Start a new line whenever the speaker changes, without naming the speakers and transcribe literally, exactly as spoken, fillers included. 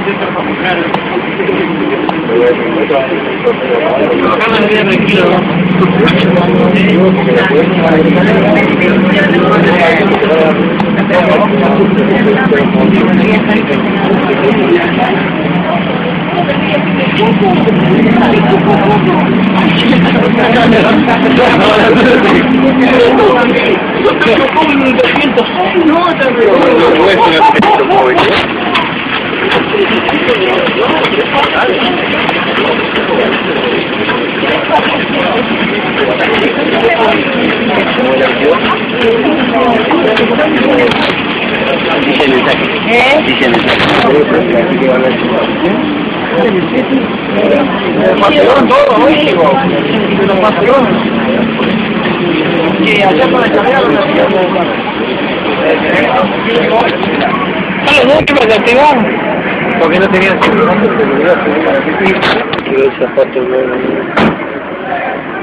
Pasaron todo, oye, los pasaron. Que allá para descargar los hacíamos. ¿A los dos que me activaron? Porque no tenían seguridad, pero seguridad, seguridad. Quiero esa foto,